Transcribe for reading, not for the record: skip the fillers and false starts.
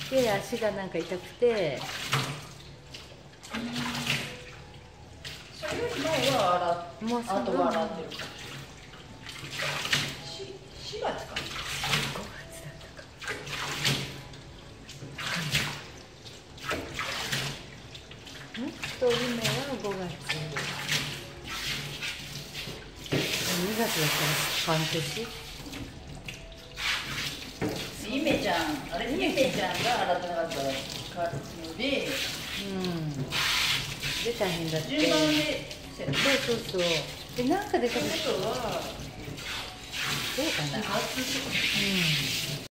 で足がなんか痛くて、 それより前はもうそのあとは洗ってる。4月か。 5月だったか。と夢は5月。2月だったら半年。 ゆめちゃん、あれゆめちゃんが洗ってなかったので、 で大変だって。 順番で、 そう。でなんかで多分その人はそうかな。 初とか。